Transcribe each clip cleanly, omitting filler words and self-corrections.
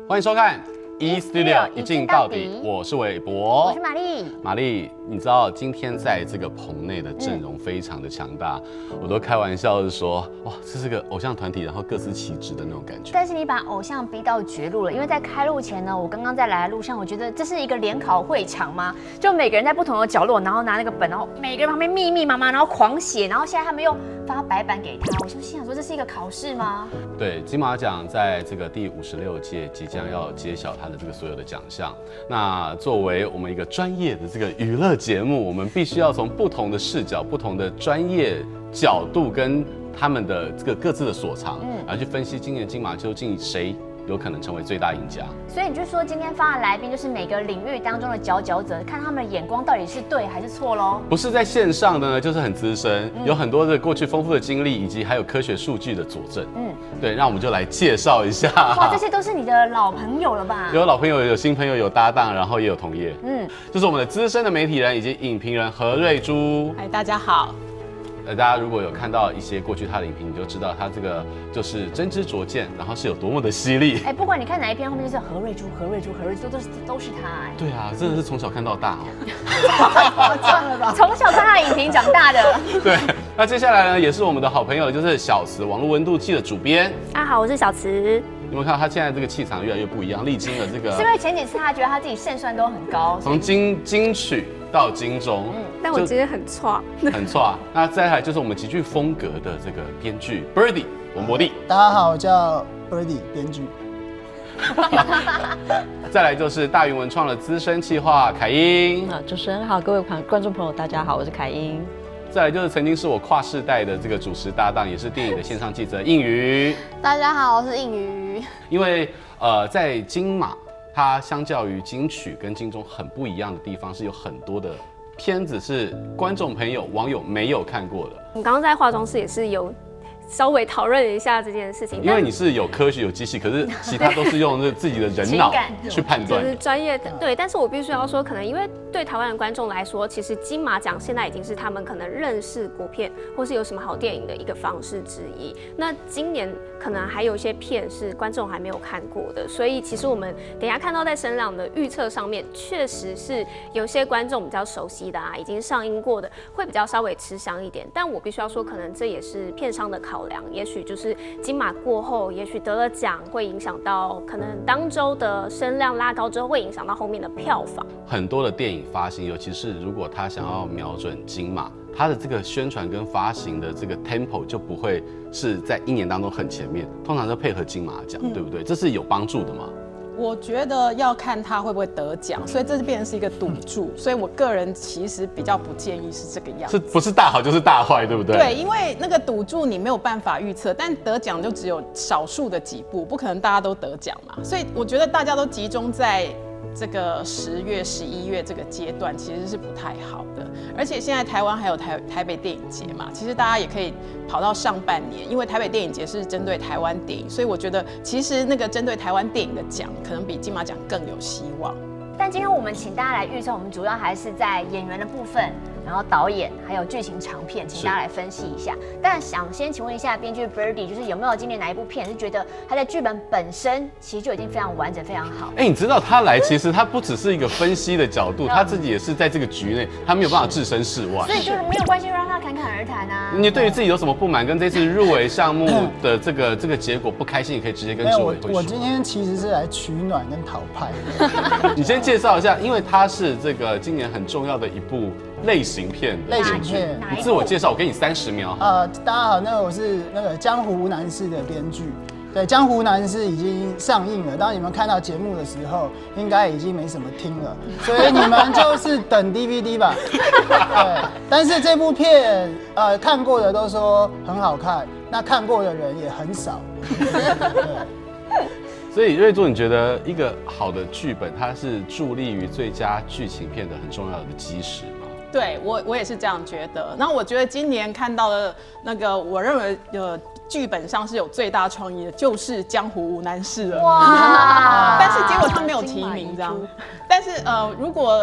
欢迎收看E Studio 一镜到底，我是韦博， 我是玛丽。 玛丽，你知道今天在这个棚内的阵容非常的强大，我都开玩笑是说，哇，这是个偶像团体，然后各司其职的那种感觉。 但是你把偶像逼到绝路了，因为在开录前呢，我刚刚在来的路上，我觉得这是一个联考会场吗？就每个人在不同的角落，然后拿那个本，然后每个人旁边密密麻麻，然后狂写，然后现在他们又发白板给他，我就心想说，这是一个考试吗？ 对，金马奖在这个第56届即将要揭晓它的这个所有的奖项。那作为我们一个专业的这个娱乐节目，我们必须要从不同的视角、不同的专业角度跟他们的这个各自的所长，然后去分析今年金马究竟谁有可能成为最大赢家。 所以你就说今天发的来宾就是每个领域当中的佼佼者，看他们的眼光到底是对还是错咯。 不是在线上的呢，就是很资深，有很多的过去丰富的经历，以及还有科学数据的佐证。对，让我们就来介绍一下。 哇，这些都是你的老朋友了吧？ 有老朋友，有新朋友，有搭档，然后也有同业。就是我们的资深的媒体人以及影评人何瑞珠。 嗨，大家好。 大家如果有看到一些过去他的影评，你就知道他这个就是真知灼见，然后是有多么的犀利。 不管你看哪一篇，后面就是何瑞珠，何瑞珠，何瑞珠，都是他。 对啊，真的是从小看到大从小看他的影评长大的。 对，那接下来呢，也是我们的好朋友，就是小慈网络温度计的主编。 大家好，我是小慈。 有没有看到他现在这个气场越来越不一样？历经了这个， 是因为前几次他觉得他自己胜算都很高， 从金曲到金钟， 但我今天很挫， 很挫。那再来就是我们极具风格的这个编剧 Birdy 文博弟。 大家好，我叫 Birdy 编剧。 再来就是大云文创的资深企划凯英。 主持人好，各位观众朋友，大家好，我是凯英。 再来就是曾经是我跨世代的这个主持搭档，也是电影的线上记者应瑜。 大家好，我是应瑜。 因为在金马，它相较于金曲跟金钟很不一样的地方，是有很多的片子是观众朋友、网友没有看过的。 我刚刚在化妆室也是有稍微讨论一下这件事情， 因为你是有科学有机器，可是其他都是用自己的人脑去判断， 就是专业的。对，但是我必须要说，可能因为对台湾的观众来说，其实金马奖现在已经是他们可能认识国片或是有什么好电影的一个方式之一。那今年可能还有一些片是观众还没有看过的，所以其实我们等一下看到在声量的预测上面，确实是有些观众比较熟悉的已经上映过的，会比较稍微吃香一点。但我必须要说，可能这也是片商的考量，也许就是金马过后，也许得了奖会影响到可能当周的声量拉高之后，会影响到后面的票房。 很多的电影发行，尤其是如果他想要瞄准金马，他的这个宣传跟发行的这个 tempo 就不会是在一年当中很前面，通常都配合金马奖，对不对？这是有帮助的吗？ 我觉得要看他会不会得奖，所以这变成是一个赌注。所以我个人其实比较不建议是这个样子， 是不是大好就是大坏，对不对？ 对，因为那个赌注你没有办法预测，但得奖就只有少数的几部，不可能大家都得奖嘛。所以我觉得大家都集中在这个10月、11月这个阶段，其实是不太好的。而且现在台湾还有台北电影节嘛，其实大家也可以跑到上半年，因为台北电影节是针对台湾电影，所以我觉得其实那个针对台湾电影的奖，可能比金马奖更有希望。 但今天我们请大家来预测，我们主要还是在演员的部分，然后导演还有剧情长片，请大家来分析一下。但想先请问一下编剧 Birdy， 就是有没有今年哪一部片是觉得他在剧本本身其实就已经非常完整、非常好？ 你知道他来其实他不只是一个分析的角度，他自己也是在这个局内，他没有办法置身事外， 所以就是没有关系，让他侃侃而谈啊。 你对于自己有什么不满，跟这次入围项目的这个结果不开心，你可以直接跟主委会说。 我今天其实是来取暖跟讨拍的。 你先介绍一下，因为它是这个今年很重要的一部类型片。 类型片， 你自我介绍，我给你30秒。 大家好，我是江湖男士的编剧。对，江湖男士已经上映了，当你们看到节目的时候，应该已经没什么听了，所以你们就是等 DVD 吧。对，但是这部片，看过的都说很好看，那看过的人也很少。对。 所以瑞珠，你觉得一个好的剧本，它是助力于最佳剧情片的很重要的基石吗？ 对，我也是这样觉得。那我觉得今年看到的那个，我认为剧本上是有最大创意的，就是《江湖无难事》了。哇！但是结果他没有提名，这样。但是如果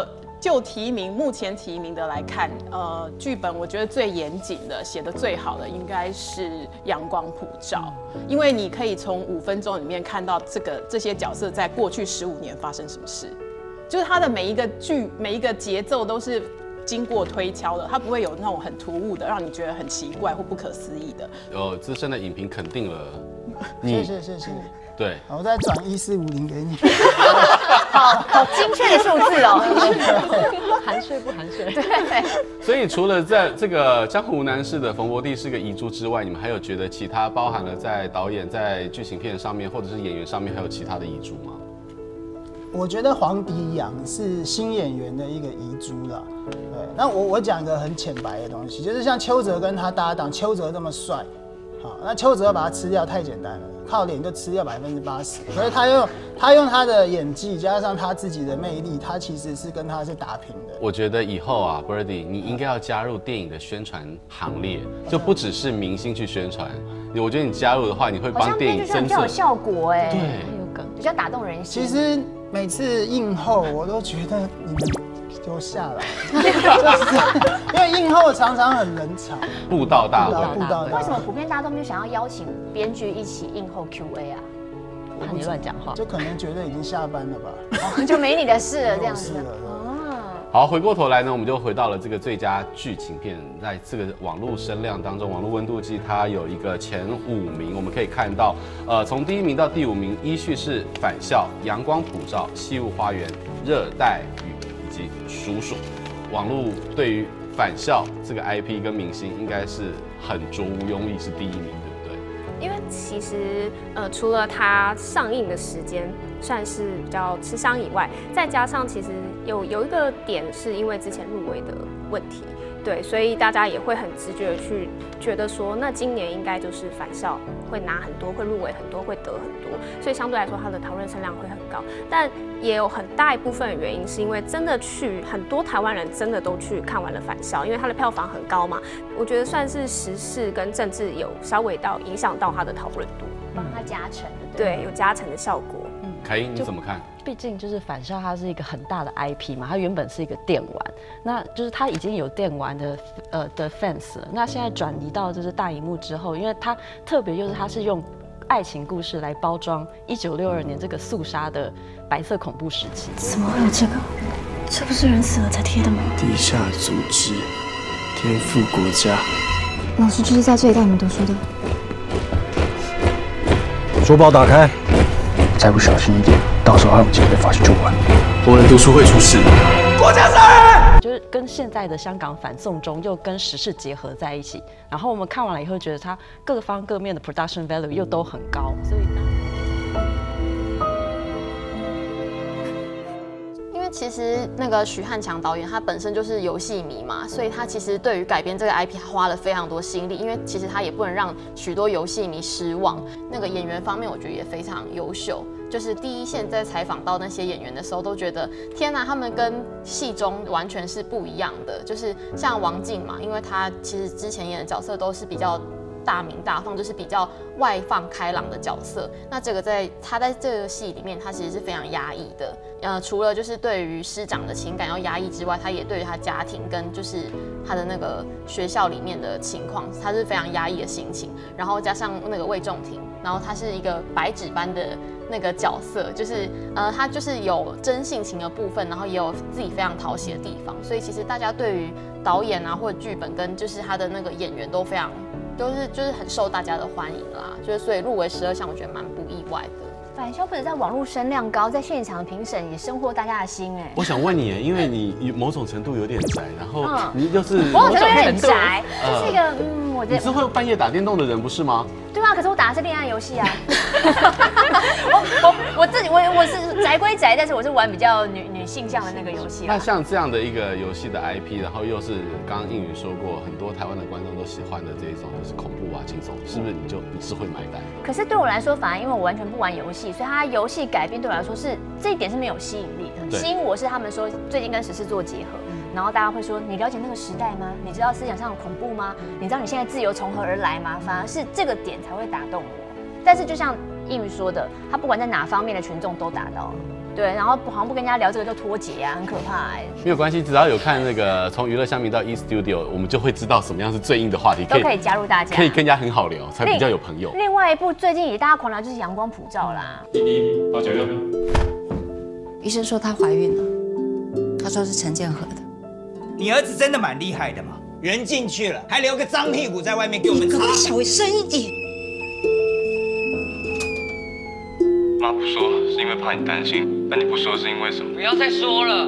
就目前提名的来看，剧本我觉得最严谨的、写得最好的应该是《阳光普照》，因为你可以从5分钟里面看到这些角色在过去15年发生什么事，就是它的每一个剧、每一个节奏都是经过推敲的，它不会有那种很突兀的，让你觉得很奇怪或不可思议的。 资深的影评肯定了谢谢。 对， 好，我再转1450给你。 好精确的数字哦。 含税不含税？ 对。 所以除了在这个江湖男士的冯博弟是个遗珠之外，你们还有觉得其他包含了在导演、在剧情片上面，或者是演员上面，还有其他的遗珠吗？ 我觉得黄迪阳是新演员的一个遗珠啦。对，那我讲一个很浅白的东西，就是像邱泽跟他搭档，邱泽这么帅，好，那邱泽要把他吃掉太简单了，靠脸就吃掉80%。所以他用他的演技加上他自己的魅力，他其实是跟他是打平的。 我觉得以后啊 ，Birdy， 你应该要加入电影的宣传行列，就不只是明星去宣传。我觉得你加入的话，你会帮电影增色， 比较有效果哎， 对， 有梗， 比较打动人心。 其实每次映后，我都觉得你们给我下来，就是因为映后常常很冷场。 布道大会， 为什么普遍大家都没有想要邀请编剧一起映后 Q&A 啊？ 怕你乱讲话， 就可能觉得已经下班了吧， 就没你的事了这样子。 好，回过头来呢，我们就回到了这个最佳剧情片，在这个网络声量当中，网络温度计它有一个前5名，我们可以看到，从第1名到第5名，依序是《返校》、《阳光普照》、《西雾花园》、《热带雨》以及《鼠鼠》。网络对于《返校》这个 IP 跟明星应该是很卓无庸议，是第1名，对不对？ 因为其实除了它上映的时间算是比较吃香以外，再加上其实有一个点是因为之前入围的问题，对，所以大家也会很直觉的去觉得说，那今年应该就是返校会拿很多，会入围很多，会得很多，所以相对来说它的讨论声量会很高。但也有很大一部分的原因是因为真的很多台湾人真的都去看完了返校，因为它的票房很高嘛，我觉得算是时事跟政治有稍微影响到它的讨论度， 帮它加成， 对，有加成的效果。 凯英你怎么看？ 毕竟就是返校，它是一个很大的 IP 嘛，它原本是一个电玩，那就是它已经有电玩的 fans 了。那现在转移到就是大荧幕之后，因为它特别就是它是用爱情故事来包装1962年这个肃杀的白色恐怖时期。 怎么会有这个？这不是人死了才贴的吗？ 地下组织，颠覆国家。 老师就是在这里带你们读书的。 书包打开。再不小心一点，到时候还有机会被发去就完。国人读书会出事。国家杀人！ 就是跟现在的香港反送中又跟时事结合在一起，然后我们看完了以后觉得它各方各面的 production value 又都很高，所以其实那个许汉强导演他本身就是游戏迷嘛，所以他其实对于改编这个 IP 花了非常多心力，因为其实他也不能让许多游戏迷失望。那个演员方面，我觉得也非常优秀。就是第一线在采访到那些演员的时候，都觉得天哪，他们跟戏中完全是不一样的。就是像王静嘛，因为他其实之前演的角色都是比较大鸣大放，就是比较外放开朗的角色。那这个他在这个戏里面，他其实是非常压抑的。除了就是对于师长的情感要压抑之外，他也对于他家庭跟就是他的那个学校里面的情况，他是非常压抑的心情。然后加上那个魏仲廷，然后他是一个白纸般的那个角色，就是他就是有真性情的部分，然后也有自己非常讨喜的地方。所以其实大家对于导演啊或者剧本跟就是他的那个演员都非常。就是很受大家的欢迎啦，就是所以入围12项，我觉得蛮不意外的。 返校不止在网络声量高，在现场评审也深获大家的心哎。 我想问你，因为你某种程度有点宅，然后你又是某种程度有点宅，就是一个我你是会半夜打电动的人不是吗？ 对啊，可是我打的是恋爱游戏啊。我是宅归宅，但是我是玩比较女性向的那个游戏。 那像这样的一个游戏的 IP， 然后又是刚刚映宇说过，很多台湾的观众都喜欢的这一种就是恐怖啊、惊悚，是不是你是会买单？ 可是对我来说，反而因为我完全不玩游戏，所以它游戏改编对我来说是这一点是没有吸引力的。吸引我是他们说最近跟时事做结合。然后大家会说，你了解那个时代吗？你知道思想上的恐怖吗？你知道你现在自由从何而来吗？反而是这个点才会打动我。但是就像映宇说的，他不管在哪方面的群众都达到了。 对，然后好像不跟人家聊这个就脱节啊，很可怕哎。 没有关系，只要有看那个从娱乐乡民到 E Studio， 我们就会知道什么样是最硬的话题， 都可以加入大家， 可以跟人家很好聊，才比较有朋友。 另外一部最近也大家狂聊就是《阳光普照》啦。 11-896。 医生说她怀孕了，他说是陈建和的。 你儿子真的蛮厉害的嘛，人进去了还留个脏屁股在外面给我们擦。 你可不可以稍微深一点？ 妈不说是因为怕你担心，但你不说是因为什么？ 不要再说了。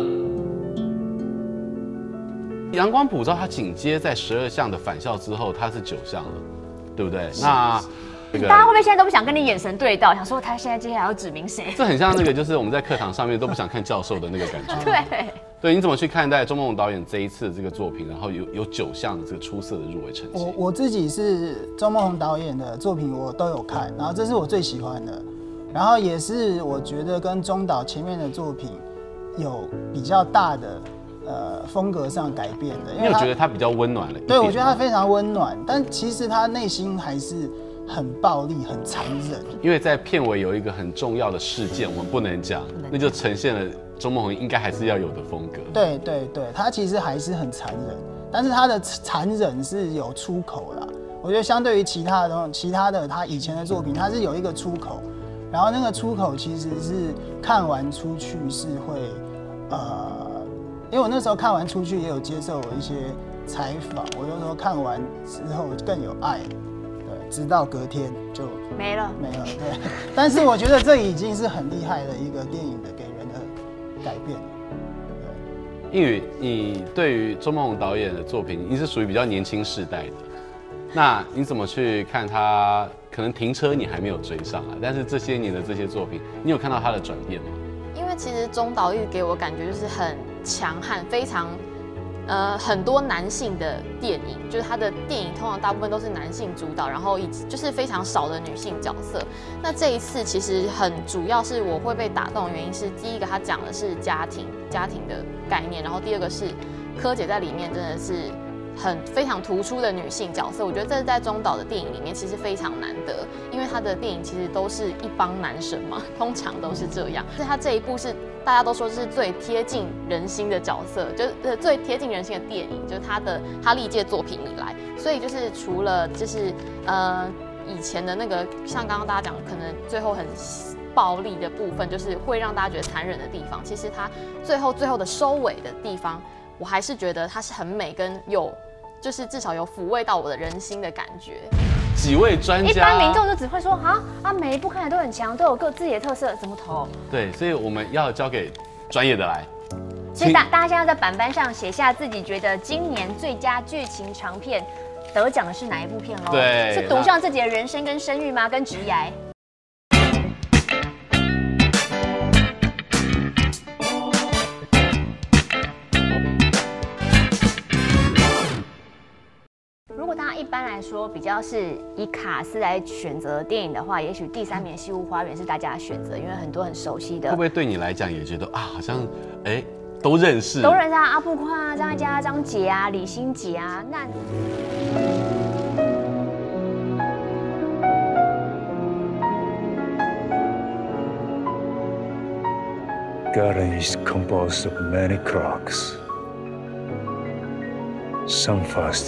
阳光普照，它紧接在12项的返校之后，它是9项了，对不对？那这个大家会不会现在都不想跟你眼神对到，想说他现在接下来要指明谁？ 这很像那个，就是我们在课堂上面都不想看教授的那个感觉。 对。 对，你怎么去看待钟孟宏导演这一次的这个作品？然后有9项的这个出色的入围成绩。 我自己是钟孟宏导演的作品，我都有看，然后这是我最喜欢的，然后也是我觉得跟钟导前面的作品有比较大的风格上改变的。因为我觉得他比较温暖了。 对，我觉得他非常温暖，但其实他内心还是很暴力、很残忍。 因为在片尾有一个很重要的事件，我们不能讲，那就呈现了钟孟宏应该还是要有的风格。 对对对，他其实还是很残忍，但是他的残忍是有出口啦。我觉得相对于其他的他以前的作品，他是有一个出口，然后那个出口其实是看完出去是会因为我那时候看完出去也有接受我一些采访，我就说看完之后更有爱。直到隔天就没了， 对。但是我觉得这已经是很厉害的一个电影的给人的改变。 映宇，你对于钟孟宏导演的作品，你是属于比较年轻世代的，那你怎么去看他？可能停车你还没有追上啊，但是这些年的这些作品，你有看到他的转变吗？ 因为其实钟导一直给我感觉就是很强悍，非常。很多男性的电影，就是他的电影通常大部分都是男性主导，然后就是非常少的女性角色。那这一次其实很主要是我会被打动的原因是，第一个他讲的是家庭的概念，然后第二个是柯姐在里面真的是非常突出的女性角色。我觉得这是在钟导的电影里面其实非常难得，因为他的电影其实都是一帮男神嘛，通常都是这样。所以他这一部是。大家都说是最贴近人心的角色，就是最贴近人心的电影，就是他历届作品以来，所以就是除了就是以前的那个像刚刚大家讲，可能最后很暴力的部分，就是会让大家觉得残忍的地方，其实他最后的收尾的地方，我还是觉得它是很美跟就是至少有抚慰到我的人心的感觉。 几位专家， 一般民众就只会说每一部看起来都很强，都有自己的特色，怎么投？ 对，所以我们要交给专业的来。 所以大家现在在板板上写下自己觉得今年最佳剧情长片得奖的是哪一部片喽？ 对， 是赌上自己的人生跟声誉吗？跟职业？一般来说，比较是以卡司来选择电影的话，也许第3名《西屋花园》是大家的选择，因为很多很熟悉的。 会不会对你来讲也觉得好像都认识？ 都认识阿布宽啊、张艾嘉、张杰啊、李心洁啊，那。 Garden is composed of many clocks. Some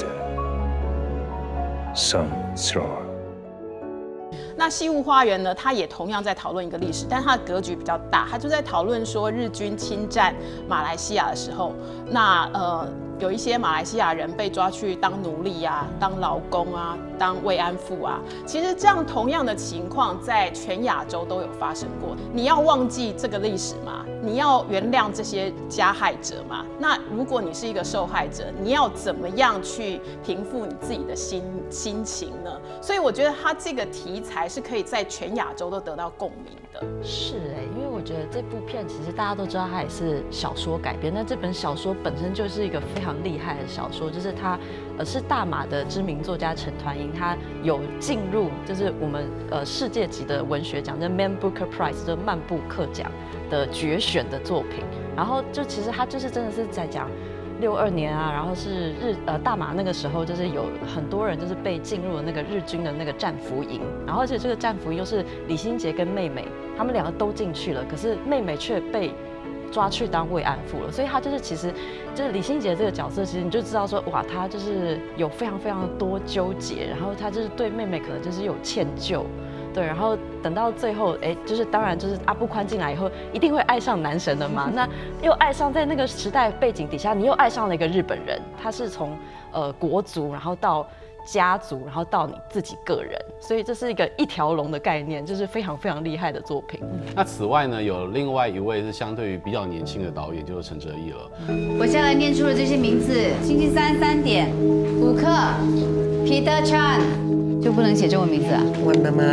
faster.Some slower。 那《西屋花园》呢？它也同样在讨论一个历史，但它的格局比较大，它就在讨论说日军侵占马来西亚的时候，那有一些马来西亚人被抓去当奴隶啊、当劳工啊、当慰安妇啊。其实这样同样的情况在全亚洲都有发生过。你要忘记这个历史吗？你要原谅这些加害者吗？那如果你是一个受害者，你要怎么样去平复你自己的心情呢？所以我觉得他这个题材是可以在全亚洲都得到共鸣的。 是因为我觉得这部片其实大家都知道它也是小说改编，那这本小说本身就是一个非常厉害的小说，就是它是大马的知名作家陈团英，他有进入就是我们世界级的文学奖，叫 Man Booker Prize， 就是曼布克奖的决选的作品。然后就其实他就是真的是在讲62年啊，然后是大马那个时候就是有很多人就是被进入了那个日军的那个战俘营，然后而且这个战俘营又是李心洁跟妹妹他们2个都进去了，可是妹妹却被抓去当慰安妇了，所以她就是其实就是李心洁这个角色，其实你就知道说，哇，她就是有非常非常多纠结，然后她就是对妹妹可能就是有歉疚。对，然后等到最后，就是当然就是阿布宽进来以后，一定会爱上男神的嘛。那又爱上在那个时代背景底下，你又爱上了一个日本人，他是从国族，然后到家族，然后到你自己个人，所以这是一条龙的概念，就是非常非常厉害的作品。 那此外呢，有另外一位是相对于比较年轻的导演，就是陈哲艺了。 我现在念出了这些名字：星期三3点，5克 ，Peter Chan。就不能写中文名字啊？ 我妈妈，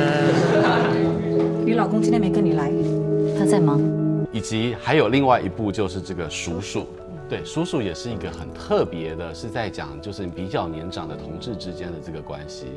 你老公今天没跟你来，他在忙。 以及还有另外一部就是这个叔叔，对，叔叔也是一个很特别的，是在讲就是比较年长的同志之间的这个关系。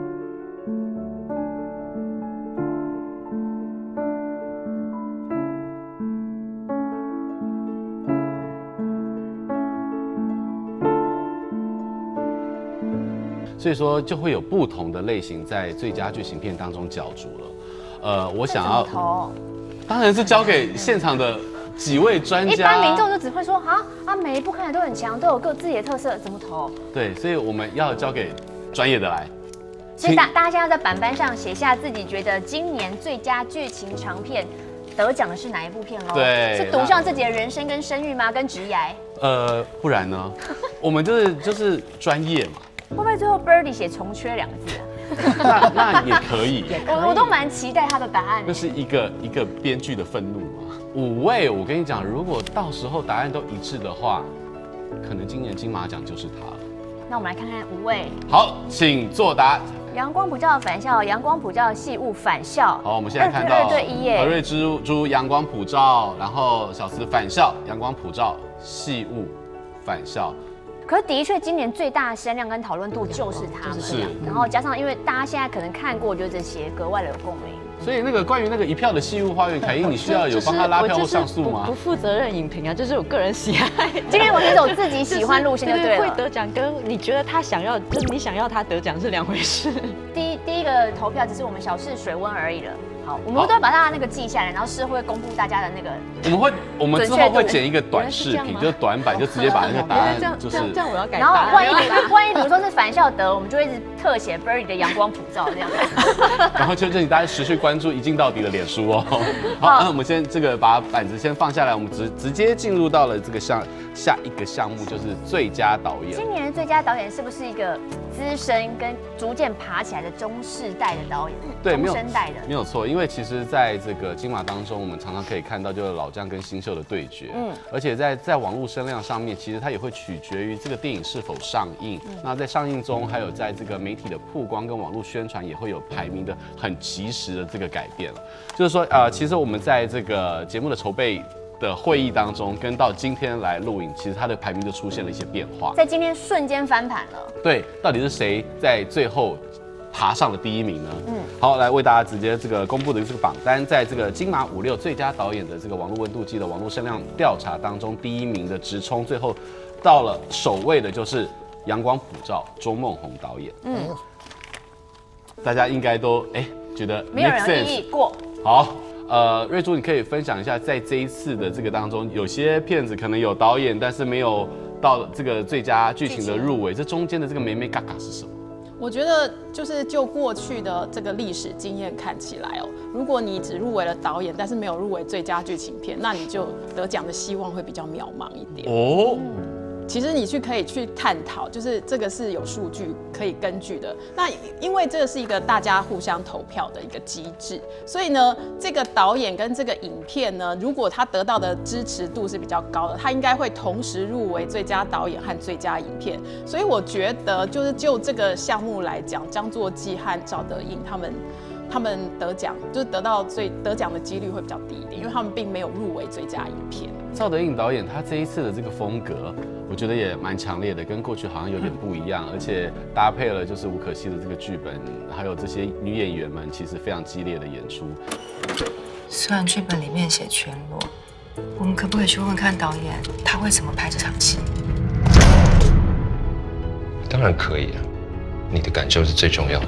所以说就会有不同的类型在最佳剧情片当中角逐了。我想要，当然是交给现场的几位专家。 一般民众就只会说每一部看起来都很强，都有各自己的特色，怎么投？ 对，所以我们要交给专业的来。 所以大家现在在板板上写下自己觉得今年最佳剧情长片得奖的是哪一部片喽？ 对， 是赌上自己的人生跟声誉吗？跟职涯？ 不然呢？我们就是专业嘛。 会不会最后 Birdy 写重缺2个字啊？ 那也可以， 我都蛮期待他的答案。 那是一个编剧的愤怒嘛。5位，我跟你讲，如果到时候答案都一致的话，可能今年金马奖就是他了。 那我们来看看5位。 好，请作答。 阳光普照返校，阳光普照细雾返校。 好，我们现在看到 2对1耶。 何瑞珠阳光普照，然后小慈返校，阳光普照，细雾返校。 可是的确，今年最大的声量跟讨论度就是他们， 是。 然后加上，因为大家现在可能看过，就这些格外的有共鸣。 所以那个关于那个1票的西屋花园，凯英，你需要有帮他拉票或上诉吗？ 不负责任影评啊，就是我个人喜爱。 今天我是走自己喜欢路线就对了。 会得奖跟你觉得他想要，就是你想要他得奖是2回事。 第一个投票只是我们小试水温而已了。好，我们都会把大家那个记下来，然后事后会公布大家的那个。 我们之后会剪一个短视频，就是短版，就直接把那个答案就是这样我要改。 然后万一比如说是返校得，我们就会一直特写 Birdy 的阳光普照这样。 然后就请大家持续关注一镜到底的脸书哦。好，那我们先这个把板子先放下来，我们直接进入到了这个下一个项目，就是最佳导演。 今年的最佳导演是不是一个资深跟逐渐爬起来的中世代的导演？ 对， 中生代的没有错，因为其实在这个金马当中，我们常常可以看到就是老将跟新秀的对决，而且在网络声量上面，其实它也会取决于这个电影是否上映。那在上映中，还有在这个媒体的曝光跟网络宣传，也会有排名的很及时的这个改变了。就是说，其实我们在这个节目的筹备的会议当中，跟到今天来录影，其实它的排名就出现了一些变化， 在今天瞬间翻盘了。 对，到底是谁在最后爬上了第1名呢？好，来为大家直接这个公布的这个榜单，在这个金马56最佳导演的这个网络温度计的网络声量调查当中，第1名的直冲，最后到了首位的就是阳光普照周梦红导演。大家应该都觉得没有人异议过。 好。瑞珠，你可以分享一下，在这一次的这个当中，有些片子可能有导演，但是没有到这个最佳剧情的入围，这中间的这个眉眉嘎嘎是什么？ 我觉得就是就过去的这个历史经验看起来如果你只入围了导演，但是没有入围最佳剧情片，那你就得奖的希望会比较渺茫一点。其实你可以去探讨，就是这个是有数据可以根据的。那因为这个是一个大家互相投票的一个机制，所以呢，这个导演跟这个影片呢，如果他得到的支持度是比较高的，他应该会同时入围最佳导演和最佳影片。所以我觉得，就是就这个项目来讲，张作骥和赵德胤他们得奖，就是得奖的几率会比较低一点，因为他们并没有入围最佳影片。 赵德胤导演他这一次的这个风格，我觉得也蛮强烈的，跟过去好像有点不一样，而且搭配了就是吴可熙的这个剧本，还有这些女演员们其实非常激烈的演出。 虽然剧本里面写全裸，我们可不可以去问问看导演，他会怎么拍这场戏？ 当然可以啊，你的感受是最重要的。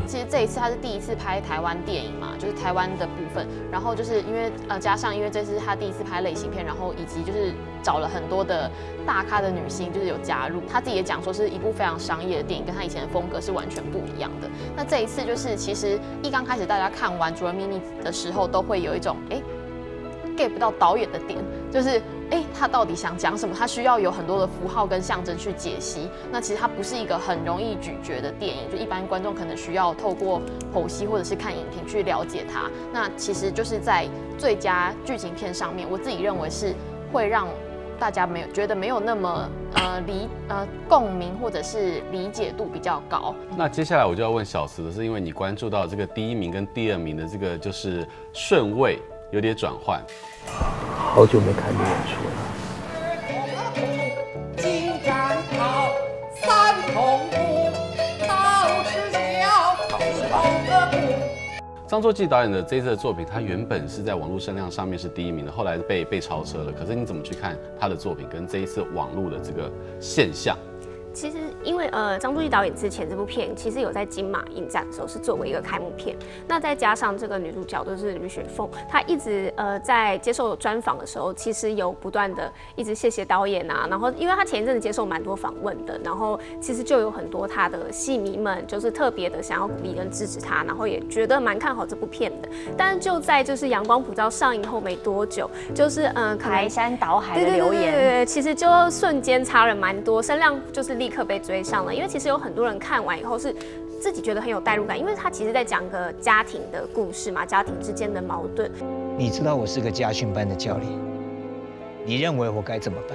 其实这一次他是第一次拍台湾电影嘛，就是台湾的部分。然后就是因为加上因为这是他第一次拍类型片，然后以及就是找了很多的大咖的女星，就是有加入。他自己也讲说是一部非常商业的电影，跟他以前的风格是完全不一样的。那这一次就是其实一刚开始大家看完《主人秘密》的时候，都会有一种get 不到导演的点，就是他到底想讲什么？他需要有很多的符号跟象征去解析。那其实它不是一个很容易咀嚼的电影，就一般观众可能需要透过剖析或者是看影评去了解它。那其实就是在最佳剧情片上面，我自己认为是会让大家觉得没有那么共鸣或者是理解度比较高。 那接下来我就要问小慈的是，因为你关注到这个第1名跟第2名的这个就是顺位有点转换。 好久没看你演出了。 金盏好，三重鼓，好吃小，好个鼓。 张作骥导演的这一次的作品，他原本是在网络声量上面是第1名的，后来被超车了。可是你怎么去看他的作品跟这一次网络的这个现象？ 其实因为张作骥导演之前这部片其实有在金马影展的时候是作为一个开幕片，那再加上这个女主角就是吕雪凤，她一直在接受专访的时候，其实有不断的一直谢谢导演啊，然后因为她前一阵子接受蛮多访问的，然后其实就有很多她的戏迷们就是特别的想要鼓励跟支持她，然后也觉得蛮看好这部片的。但是就在就是《阳光普照》上映后没多久，就是排山倒海的留言， 对，其实就瞬间差了蛮多，声量就是立刻被追上了。因为其实有很多人看完以后是自己觉得很有代入感，因为他其实在讲个家庭的故事嘛，家庭之间的矛盾。 你知道我是个家训班的教练，你认为我该怎么办？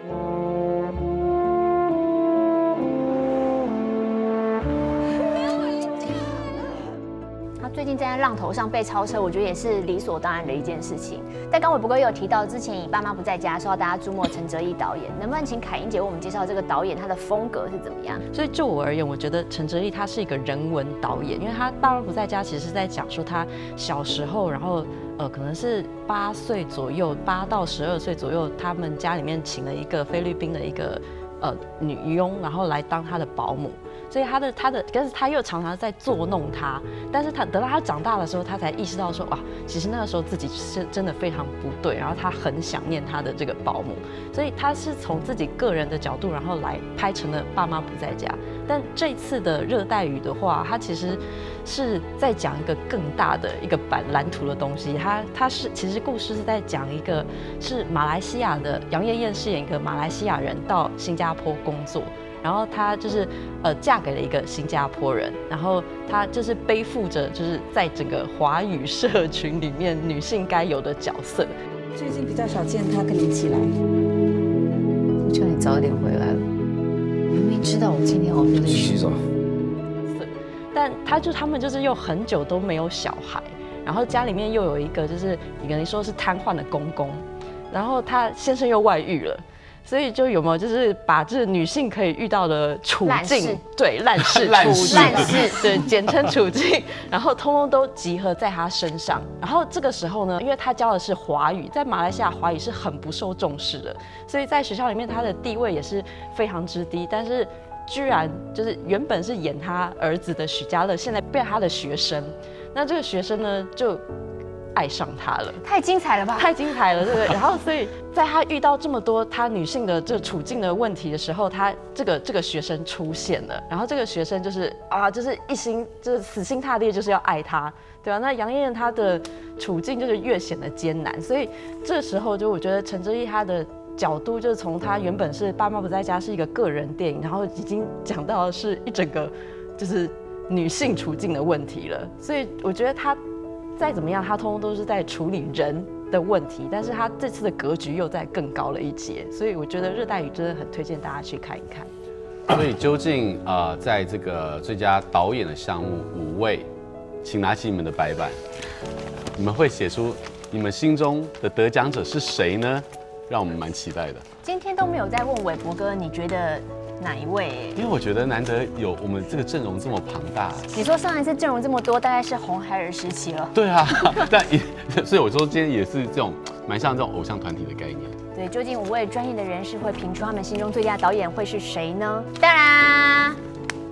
最近站在浪头上被超车，我觉得也是理所当然的一件事情。但刚伟博哥也有提到，之前以《爸妈不在家》受到大家注目的陈哲艺导演，能不能请凯英姐为我们介绍这个导演他的风格是怎么样？ 所以就我而言，我觉得陈哲艺他是一个人文导演，因为他《爸妈不在家》其实是在讲述他小时候，然后可能是8岁左右，8到12岁左右，他们家里面请了一个菲律宾的一个女佣，然后来当他的保姆。所以但是他又常常在作弄他，但是等到他长大的时候，他才意识到说，哇，其实那个时候自己是真的非常不对，然后他很想念他的这个保姆，所以他是从自己个人的角度，然后来拍成了《爸妈不在家》。但这次的热带雨的话，它其实是在讲一个更大的一个蓝图的东西，其实故事是在讲一个是马来西亚的杨艳艳饰演一个马来西亚人到新加坡工作。然后她就是嫁给了一个新加坡人，然后她就是背负着就是在整个华语社群里面女性该有的角色。 最近比较少见她跟你一起来， 我叫你早一点回来了，明明知道我今天熬夜累。 洗澡。 但他们就是又很久都没有小孩，然后家里面又有一个就是你跟你说是瘫痪的公公，然后他先生又外遇了。所以就有没有就是把这女性可以遇到的处境，对，烂事，对，简称处境，然后通通都集合在她身上。然后这个时候呢，因为她教的是华语，在马来西亚华语是很不受重视的，所以在学校里面她的地位也是非常之低。但是居然就是原本是演她儿子的许家乐，现在变她的学生。那这个学生呢就爱上他了， 太精彩了吧！ 太精彩了，对不对？然后，所以在他遇到这么多他女性的这处境的问题的时候，他这个学生出现了，然后这个学生就是就是一心就是死心塌地就是要爱他，对啊。那杨艳艳她的处境就是越显得艰难，所以这时候就我觉得陈哲艺他的角度就是从他原本是《爸妈不在家》是一个个人电影，然后已经讲到的是一整个就是女性处境的问题了，所以我觉得他。再怎么样，他通通都是在处理人的问题，但是他这次的格局又在更高了一阶，所以我觉得《热带雨》真的很推荐大家去看一看。 所以究竟在这个最佳导演的项目5位，请拿起你们的白板，你们会写出你们心中的得奖者是谁呢？让我们蛮期待的。 今天都没有在问伟博哥，你觉得哪一位？ 因为我觉得难得有我们这个阵容这么庞大。 你说上一次阵容这么多，大概是红孩儿时期了。 对啊，所以我说今天也是这种蛮像这种偶像团体的概念。 对，究竟5位专业的人士会评出他们心中最佳导演会是谁呢？当然，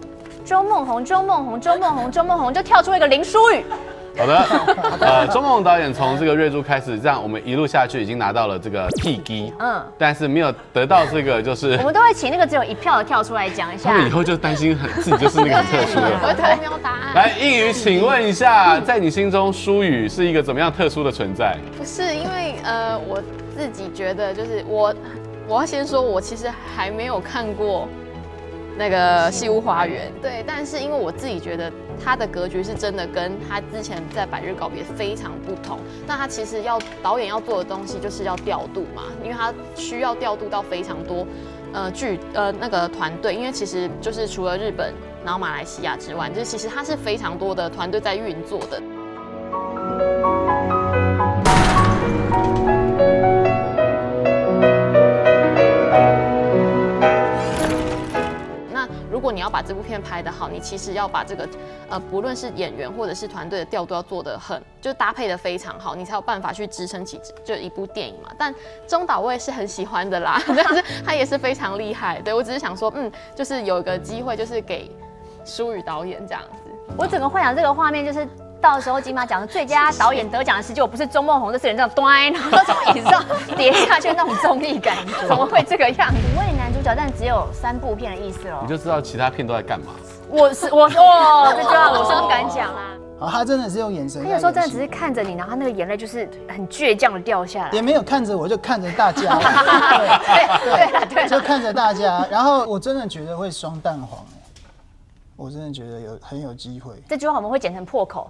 周梦红，周梦红，周梦红，周梦红，就跳出一个林书宇。 好的，周梦红导演从这个月珠开始，这样我们一路下去，已经拿到了这个 T G， 但是没有得到这个，就是我们都会请那个只有1票的跳出来讲一下。 他们以后就担心自己就是那个很特殊的。 我投没有答案。 来，应宇，请问一下，在你心中，舒宇是一个怎么样特殊的存在？ 不是因为我自己觉得就是我要先说，我其实还没有看过那个《西屋花园》，对，但是因为我自己觉得他的格局是真的跟他之前在《百日告别》非常不同。那他其实导演要做的东西就是要调度嘛，因为他需要调度到非常多那个团队，因为其实就是除了日本然后马来西亚之外，就是其实他是非常多的团队在运作的。如果你要把这部片拍得好，你其实要把这个不论是演员或者是团队的调度要做得就搭配得非常好，你才有办法去支撑起就一部电影嘛。但中岛我也是很喜欢的啦，但是他也是非常厉害。对，我只是想说，就是有一个机会，就是给舒宇导演这样子。 我整个幻想这个画面就是。到时候金马奖的最佳导演得奖的时机，我不是周梦红这4人这样端，然后从椅子上跌下去那种综艺感，怎么会这个样子？5位男主角，但只有3部片的意思哦。 你就知道其他片都在干嘛。 我这句话我是不敢讲啊。 好，他真的是用眼神。 他有时候真的只是看着你，然后他那个眼泪就是很倔强的掉下来。 也没有看着我，就看着大家。对，就看着大家。然后我真的觉得会双蛋黄，我真的觉得很有机会。 这句话我们会剪成破口。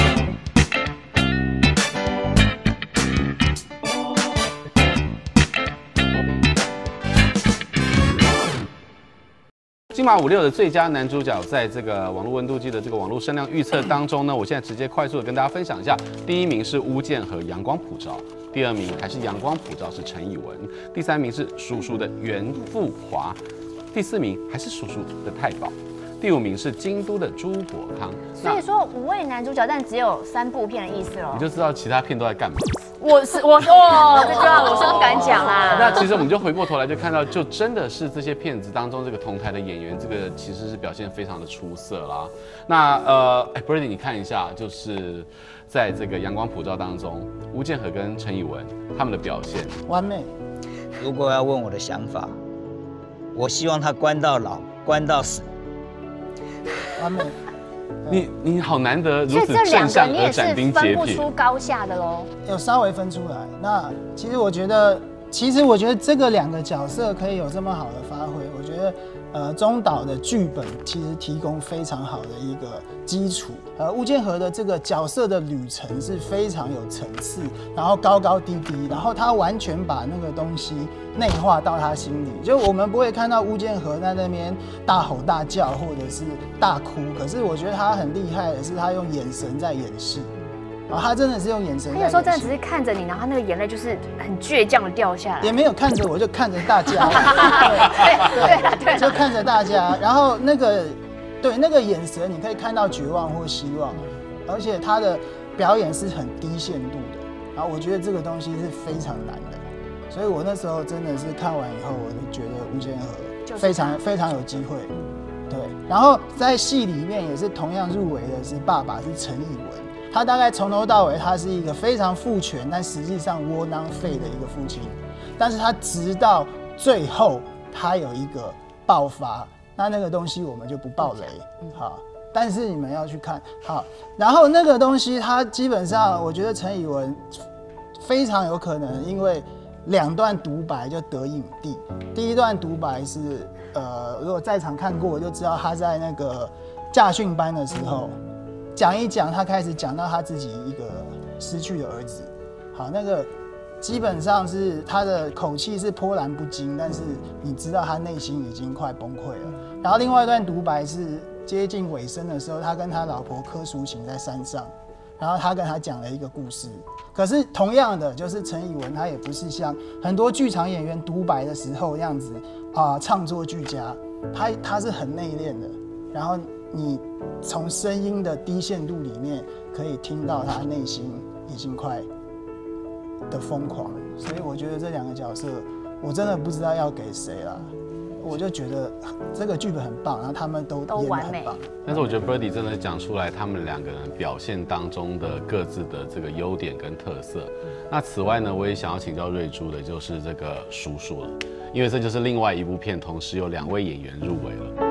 金马56的最佳男主角，在这个网络温度计的这个网络声量预测当中呢，我现在直接快速的跟大家分享一下。第1名是巫建和阳光普照，第2名还是阳光普照是陈以文，第3名是叔叔的袁富华，第4名还是叔叔的太保，第5名是京都的朱国康。 所以说5位男主角，但只有3部片的意思哦。 你就知道其他片都在干嘛。 这句话我是不敢讲啊。 那其实我们就回过头来就看到，就真的是这些片子当中这个同台的演员，这个其实是表现非常的出色啦。那Brady 你看一下，就是在这个阳光普照当中，巫建和跟陈以文他们的表现完美。 如果要问我的想法，我希望他关到老，关到死。 完美。 你好难得如此正向而斩钉截铁。 分不出高下的喽。 有稍微分出来。那其实我觉得这个2个角色可以有这么好的发挥，我觉得中岛的剧本其实提供非常好的一个基础。巫建和的这个角色的旅程是非常有层次，然后高高低低，然后他完全把那个东西内化到他心里。就我们不会看到巫建和在那边大吼大叫或者是大哭，可是我觉得他很厉害的是他用眼神在演示。他真的是用眼神。 他有时候真的只是看着你，然后他那个眼泪就是很倔强的掉下来。 也没有看着我，就看着大家。对，就看着大家。然后那个眼神，你可以看到绝望或希望，而且他的表演是很低限度的。然后我觉得这个东西是非常难的，所以我那时候真的是看完以后，我就觉得巫建和非常有机会。对，然后在戏里面也是同样入围的是爸爸是陈以文。他大概从头到尾，他是一个非常父权，但实际上窝囊废的一个父亲。但是他直到最后，他有一个爆发，那个东西我们就不爆雷，好。但是你们要去看，好。然后那个东西，他基本上，我觉得陈以文非常有可能，因为2段独白就得影帝。第一段独白是，如果在场看过，我就知道他在那个驾训班的时候。讲一讲，他开始讲到他自己一个失去的儿子。好，那个基本上是他的口气是波澜不惊，但是你知道他内心已经快崩溃了。然后另外一段独白是接近尾声的时候，他跟他老婆柯淑琴在山上，然后他跟他讲了一个故事。可是同样的，就是陈以文，他也不是像很多剧场演员独白的时候样子唱作俱佳，他是很内敛的，然后。你从声音的低限度里面可以听到他内心已经快的疯狂，所以我觉得这2个角色，我真的不知道要给谁啦。 我就觉得这个剧本很棒，然后他们都演得很棒。 但是我觉得 Birdy 真的讲出来他们2个人表现当中的各自的这个优点跟特色。那此外呢，我也想要请教瑞珠的就是这个叔叔了，因为这就是另外一部片，同时有2位演员入围了。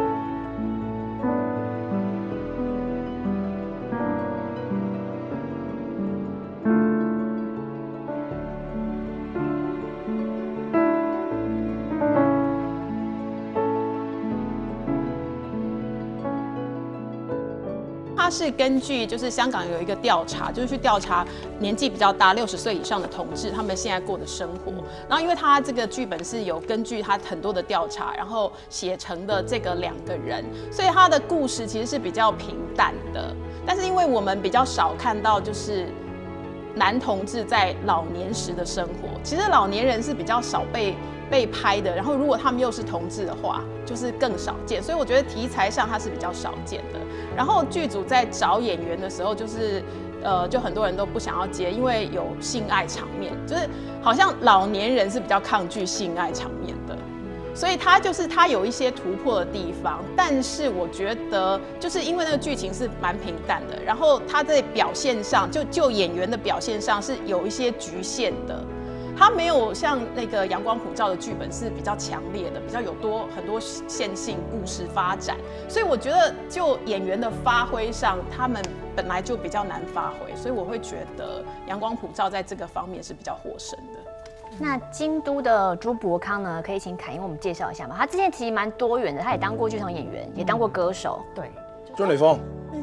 它是根据就是香港有一个调查，就是去调查年纪比较大60岁以上的同志他们现在过的生活。然后因为他这个剧本是有根据他很多的调查，然后写成的这个2个人，所以他的故事其实是比较平淡的。但是因为我们比较少看到就是男同志在老年时的生活，其实老年人是比较少被拍的，然后如果他们又是同志的话，就是更少见，所以我觉得题材上它是比较少见的。然后剧组在找演员的时候，就是就很多人都不想要接，因为有性爱场面，就是好像老年人是比较抗拒性爱场面的。所以他有一些突破的地方，但是我觉得就是因为那个剧情是蛮平淡的，然后他在表现上就演员的表现上是有一些局限的。它没有像那个阳光普照的剧本是比较强烈的，比较有很多线性故事发展，所以我觉得就演员的发挥上，他们本来就比较难发挥，所以我会觉得阳光普照在这个方面是比较获胜的。 那京都的朱柏康呢，可以请凯英为我们介绍一下吗？他之前其实蛮多元的，他也当过剧场演员，也当过歌手。 对， 張利芳。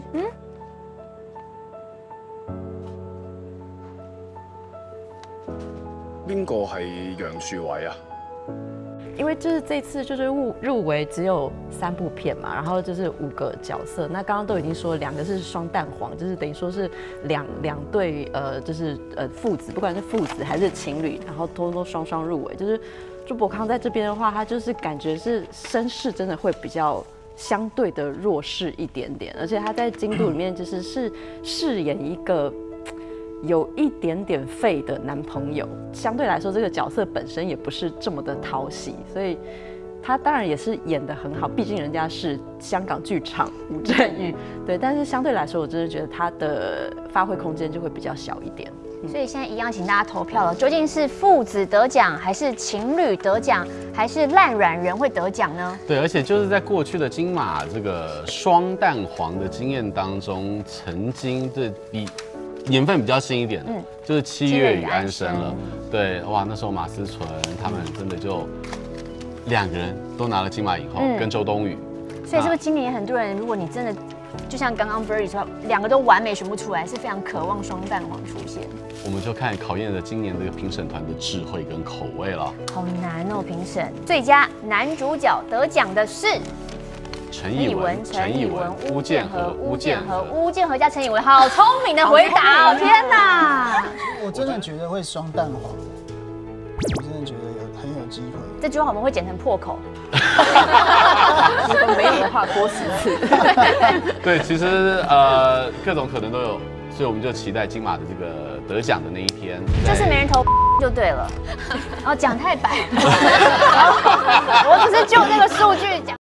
邊個係楊樹偉啊？ 因為就是這次就是入圍只有3部片嘛，然後就是5個角色。那剛剛都已經說2個是雙蛋黃，就是等於說是兩對就是父子，不管是父子還是情侶，然後都雙入圍。就是朱柏康在這邊的話，他就是感覺是身世真的會比較相對的弱勢一點點，而且他在京都裡面就是飾演一個有一點點廢的男朋友，相對來說這個角色本身也不是這麼的討喜，所以他當然也是演得很好，畢竟人家是香港劇場吳鎮宇，對，但是相對來說，我真的覺得他的發揮空間就會比較小一點。 所以現在一樣，請大家投票了，究竟是父子得獎，還是情侶得獎，還是爛軟人會得獎呢？ 對，而且就是在過去的金馬這個雙蛋黃的經驗當中，曾經這比年份比較新一點的，就是7月與安生了。對，哇，那時候馬思純他們真的就2個人都拿了金馬影后，跟周冬雨。 所以是不是今年很多人，如果你真的就像剛剛 Birdy 說，2個都完美選不出來，是非常渴望雙蛋黃出現。我們就看考驗了今年這個評審團的智慧跟口味了。 好難哦，評審。最佳男主角得獎的是陳以文、巫建和加陳以文，好聰明的回答哦！天哪， 我真的覺得會雙蛋黃，我真的覺得很有機會。 這句話我們會剪成破口。 如果沒有的話，多10次。 對，其實各種可能都有，所以我們就期待金馬的這個得獎的那一天。 就是沒人投就對了，然後講太白，我只是就那個數據講。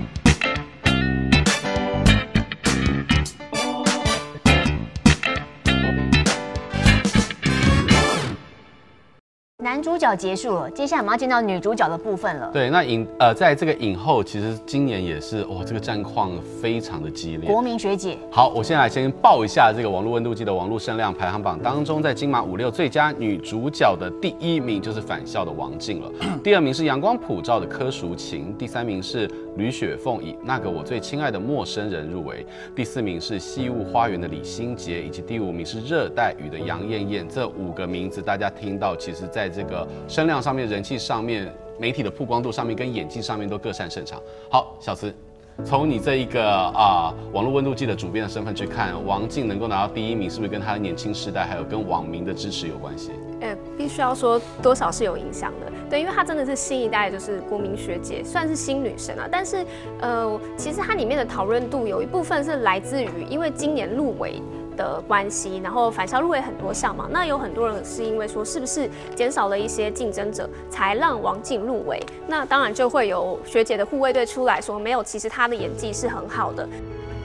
男主角结束了，接下来我们要见到女主角的部分了。 对，那在这个影后，其实今年也是这个战况非常的激烈。 国民学姐， 好，我先报一下这个网络温度计的网络声量排行榜当中，在金马56最佳女主角的第1名就是返校的王静了，第2名是阳光普照的柯淑琴，第3名是吕雪凤以那个我最亲爱的陌生人入围，第4名是西雾花园的李心洁，以及第5名是热带雨的杨艳艳。这5个名字大家听到，其实在这个声量上面、人气上面、媒体的曝光度上面跟演技上面都各擅胜场。好，小慈，从你这一个网络温度计的主编的身份去看，王静能够拿到第1名，是不是跟她的年轻世代还有跟网民的支持有关系？ 必须要说多少是有影响的，对，因为她真的是新一代，就是国民学姐，算是新女神啊。但是其实它里面的讨论度有一部分是来自于，因为今年入围的关系，然后返校入围很多项嘛，那有很多人是因为说是不是减少了一些竞争者，才让王静入围？那当然就会有学姐的护卫队出来说，没有，其实她的演技是很好的。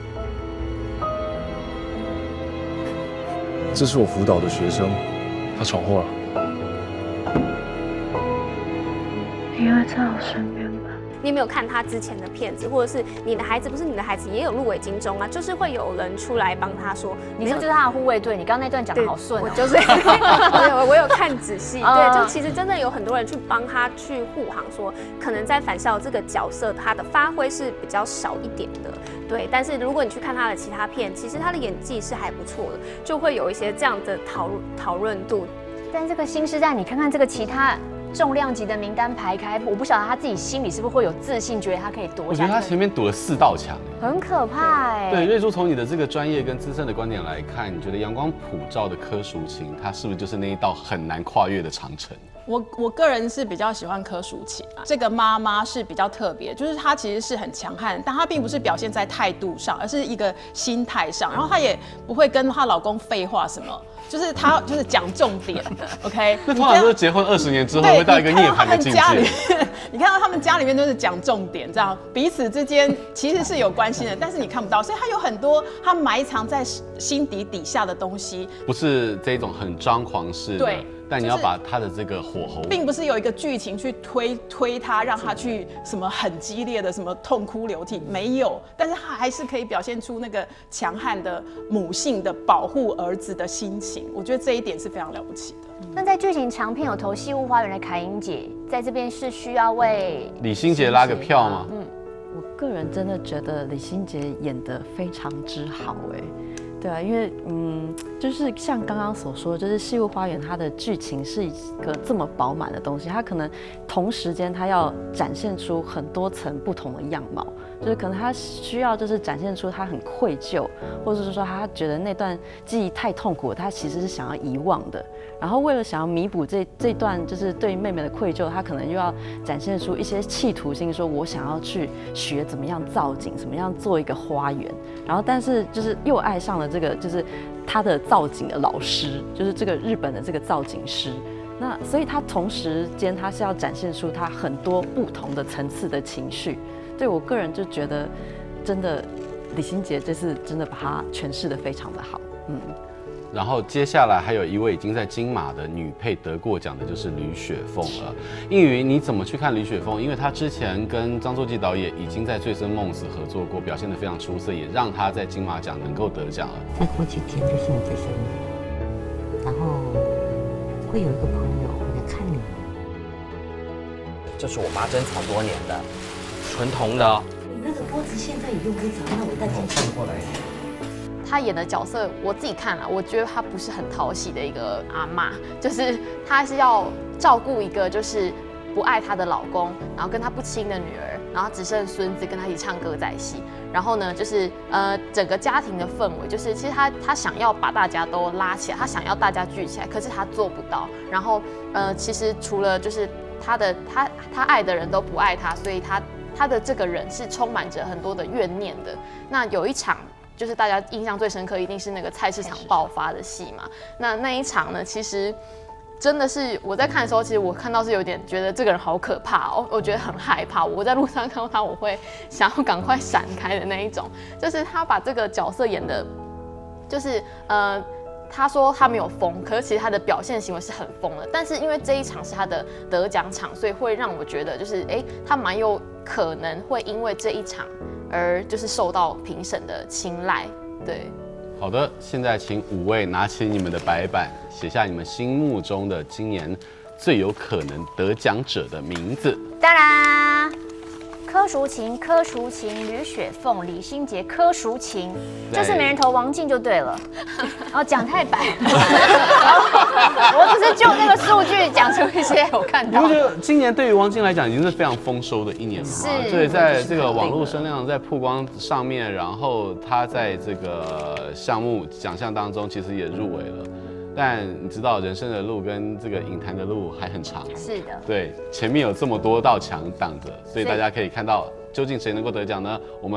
这是我辅导的学生，他闯祸了。 因为在我身边吧。 你有没有看他之前的片子，或者是你的孩子不是你的孩子也有入围金钟啊？就是会有人出来帮他说， 你是就是他的护卫队。你刚刚那段讲得好顺、 我就是我有看仔细，对，就其实真的有很多人去帮他去护航，说可能在返校这个角色他的发挥是比较少一点的，对。但是如果你去看他的其他片，其实他的演技是还不错的，就会有一些这样的讨论度。 但这个新时代，你看看这个其他重量级的名单排开，我不晓得他自己心里是不是会有自信，觉得他可以夺下。 我觉得他前面堵了4道墙， 很可怕哎。 对，瑞珠，从你的这个专业跟资深的观点来看，你觉得阳光普照的柯淑琴，她是不是就是那一道很难跨越的长城？ 我个人是比较喜欢柯淑琴啊，这个妈妈是比较特别，就是她其实是很强悍，但她并不是表现在态度上，而是一个心态上，然后她也不会跟她老公废话什么。就是她就是讲重点 ，OK？ 那通常都是结婚20年之后会到一个涅槃的境界。 你看到他们家里面都是讲重点，这样彼此之间其实是有关系的，但是你看不到，所以他有很多他埋藏在心底下的东西， 不是这种很张狂式的。对。但你要把他的这个火候， 并不是有一个剧情去推他，让他去什么很激烈的什么痛哭流涕，没有，但是他还是可以表现出那个强悍的母性的保护儿子的心情，我觉得这一点是非常了不起的。 那在剧情长片有投《戏雾花园》的凯英姐，在这边是需要为李心洁拉个票吗？ 我个人真的觉得李心洁演得非常之好对啊，因为就是像刚刚所说，就是《戏雾花园》它的剧情是一个这么饱满的东西，它可能同时间它要展现出很多层不同的样貌，就是可能它需要就是展现出他很愧疚，或者是说他觉得那段记忆太痛苦，他其实是想要遗忘的。然后为了想要弥补这段就是对妹妹的愧疚，他可能又要展现出一些企图心，说我想要去学怎么样造景，怎么样做一个花园。然后但是就是又爱上了这个就是他的造景的老师，就是这个日本的这个造景师。那所以他同时间他是要展现出他很多不同的层次的情绪。对我个人就觉得，真的李心洁这次真的把它诠释得非常的好。 然后接下来还有一位已经在金马的女配得过奖的，就是吕雪凤了。映瑜，你怎么去看吕雪凤？因为她之前跟张作骥导演已经在《醉生梦死》合作过，表现得非常出色，也让她在金马奖能够得奖了。 再过几天就是你的生日，然后会有一个朋友会来看你。 这是我妈珍藏多年的，纯铜的。 你那个锅子现在也用不着，那我带进去。 过来。她演的角色，我自己看了，我觉得她不是很讨喜的一个阿嬷，就是她是要照顾一个就是不爱她的老公，然后跟她不亲的女儿，然后只剩孙子跟她一起唱歌在一起。然后呢，就是整个家庭的氛围，就是其实她想要把大家都拉起来，她想要大家聚起来，可是她做不到。然后其实除了就是她爱的人都不爱她，所以她的这个人是充满着很多的怨念的。那有一场。就是大家印象最深刻，一定是那个菜市场爆发的戏嘛。那一场呢，其实真的是我在看的时候，其实我看到是有点觉得这个人好可怕哦，我觉得很害怕。我在路上看到他，我会想要赶快闪开的那一种。就是他把这个角色演的，就是他说他没有疯，可是其实他的表现行为是很疯的。但是因为这一场是他的得奖场，所以会让我觉得就是他蛮有可能会因为这一场。而就是受到评审的青睐，对。 好的，现在请5位拿起你们的白板，写下你们心目中的今年最有可能得奖者的名字。 当然，柯淑琴、吕雪凤、李心洁、柯淑琴，就是没人投王静就对了。然后讲太白，我只是就那个数据讲出一些我看到。 你不觉得今年对于王静来讲已经是非常丰收的一年了吗？所以在这个网络声量在曝光上面，然后他在这个项目奖项当中其实也入围了。但你知道，人生的路跟这个影坛的路还很长。 是的。 对，前面有这么多道墙挡着，所以大家可以看到究竟谁能够得奖呢？我们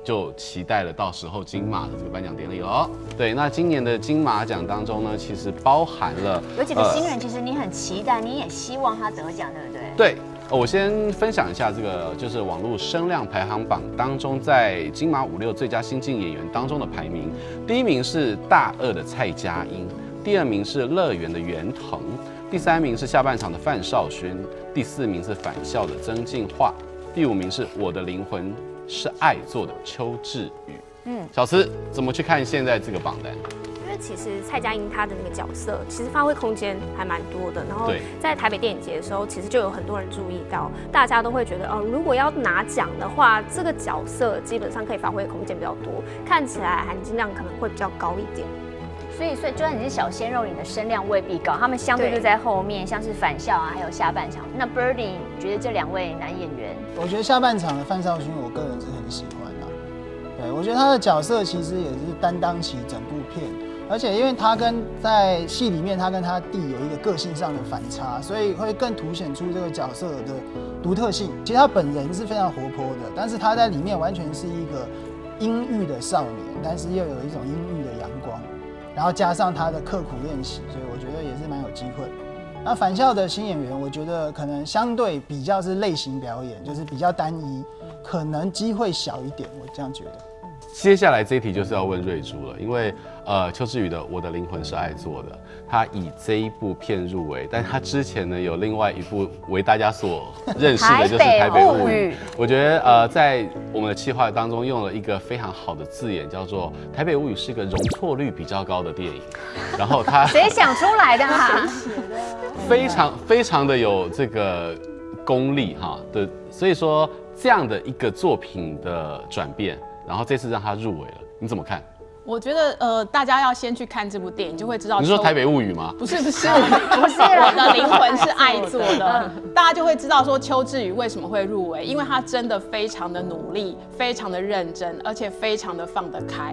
就期待了到时候金马的这个颁奖典礼了。对，那今年的金马奖当中呢，其实包含了有几个新人，其实你很期待，你也希望他得奖，对不对？ 对。我先分享一下这个，就是网络声量排行榜当中，在金马56最佳新晋演员当中的排名，第1名是大二的蔡佳音，第2名是乐园的袁腾，第3名是下半场的范少勋，第4名是返校的曾敬骅，第5名是我的灵魂是爱做的邱志宇。小慈怎么去看现在这个榜单？ 因为其实蔡佳音她的那个角色，其实发挥空间还蛮多的。然后在台北电影节的时候，其实就有很多人注意到，大家都会觉得，如果要拿奖的话，这个角色基本上可以发挥的空间比较多，看起来含金量可能会比较高一点。 所以就算你是小鲜肉，你的声量未必高，他们相对就在后面，像是返校啊，还有下半场。那 Birdy 觉得这2位男演员， 我觉得下半场的范少勋，我个人是很喜欢的。对，我觉得他的角色其实也是担当起整部片。而且因为他在戏里面，他跟他弟有一个个性上的反差，所以会更凸显出这个角色的独特性。其实他本人是非常活泼的，但是他在里面完全是一个阴郁的少年，但是又有一种阴郁的阳光，然后加上他的刻苦练习，所以我觉得也是蛮有机会。那返校的新演员，我觉得可能相对比较是类型表演，就是比较单一，可能机会小一点，我这样觉得。 接下来这一题就是要问瑞珠了，因为邱志宇的《我的灵魂是爱做的》，他以这一部片入围，但他之前呢有另外一部为大家所认识的就是《台北物语》。我觉得在我们的企划当中用了一个非常好的字眼，叫做《台北物语》是一个容错率比较高的电影。然后他谁想出来的啊？ 非常的有这个功力哈，对，所以说这样的一个作品的转变。然后这次让他入围了，你怎么看？ 我觉得大家要先去看这部电影，就会知道。 你说《台北物语》吗？ 不是，不是我的灵魂是爱做的，大家就会知道说邱志宇为什么会入围，因为他真的非常的努力，非常的认真，而且非常的放得开。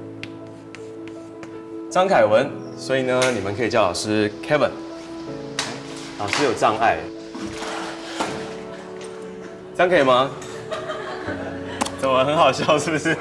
张凯文，所以呢，你们可以叫老师 Kevin。老师有障碍，这样可以吗？怎么很好笑是不是？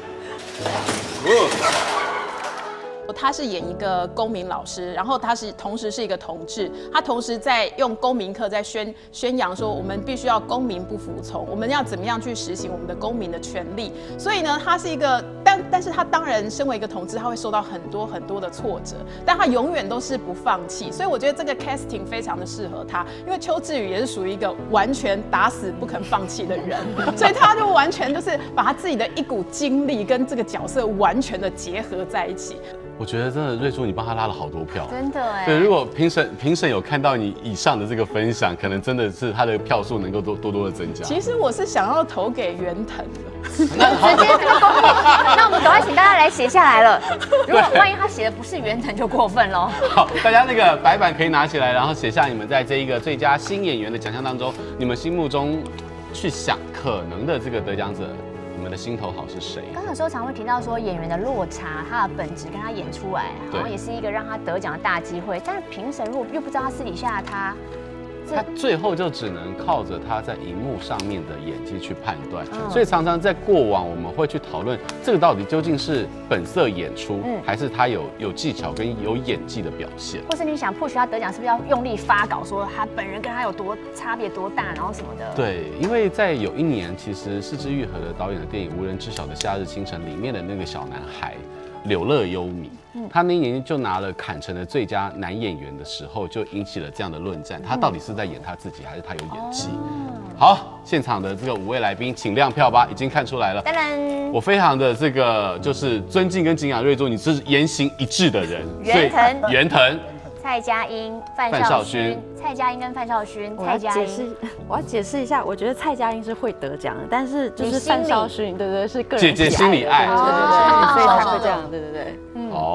他是演一个公民老师，然后他同时是一个同志，他同时在用公民课在宣扬说我们必须要公民不服从，我们要怎么样去实行我们的公民的权利。所以呢，他是一个但是他当然身为一个同志，他会受到很多的挫折，但他永远都是不放弃。所以我觉得这个 casting 非常的适合他，因为邱志宇也是属于一个完全打死不肯放弃的人，所以他就完全就是把他自己的一股精力跟这个角色完全的结合在一起。 我觉得真的瑞珠，你帮他拉了好多票， 真的哎。 对，如果评审有看到你以上的这个分享，可能真的是他的票数能够多的增加。 其实我是想要投给袁腾的， 直接这个公平。那我们赶快请大家来写下来了。如果万一他写的不是袁腾，就过分喽。 好，大家那个白板可以拿起来，然后写下你们在这一个最佳新演员的奖项当中，你们心目中去想可能的这个得奖者。你们的心头好是谁？ 刚刚有时候常会提到说演员的落差，他的本质跟他演出来，好像也是一个让他得奖的大机会。但是评审如果又不知道他私底下他最后就只能靠着他在荧幕上面的演技去判断。所以常常在过往我们会去讨论这个到底究竟是本色演出，还是他有技巧跟有演技的表现， 或是你想push他得奖，是不是要用力发稿说他本人跟他有多差别多大，然后什么的？ 对，因为在有一年，其实是枝裕和的导演的电影《无人知晓的夏日清晨》里面的那个小男孩柳乐优弥，他那一年就拿了坎城的最佳男演员的时候，就引起了这样的论战，他到底是在演他自己，还是他有演技？好，现场的这个5位来宾，请亮票吧，已经看出来了。当然，我非常的这个就是尊敬跟敬仰瑞珠，你是言行一致的人。袁腾。 蔡佳音、范少勋，蔡佳音跟范少勋， 我要解释一下，我觉得蔡佳音是会得奖的，但是就是范少勋，对是个人姐姐心里爱， 对，所以才会这样，对。 好，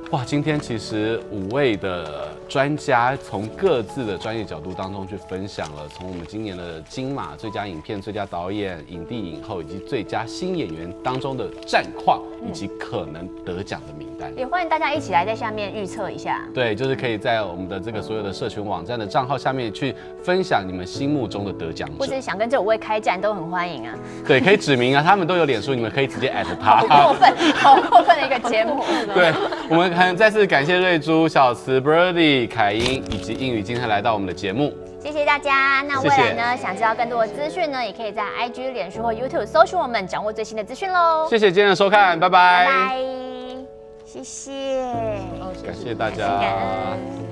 哇，今天其实5位的专家从各自的专业角度当中去分享了，从我们今年的金马最佳影片、最佳导演、影帝、影后以及最佳新演员当中的战况，以及可能得奖的名单。 也欢迎大家一起来在下面预测一下。 对，就是可以在我们的这个所有的社群网站的账号下面去分享你们心目中的得奖者， 或者想跟这5位开战都很欢迎啊。 对，可以指明啊，他们都有脸书，你们可以直接@他。 好过分，好过分的一个节目。 对，我们很再次感谢瑞珠、小慈、Birdy、凯英以及英语今天来到我们的节目。 谢谢大家。那未来呢，想知道更多的资讯呢，也可以在 IG、脸书或 YouTube 搜寻我们，掌握最新的资讯喽。 谢谢今天的收看，拜拜。 拜拜，谢谢， 感谢大家。 感恩。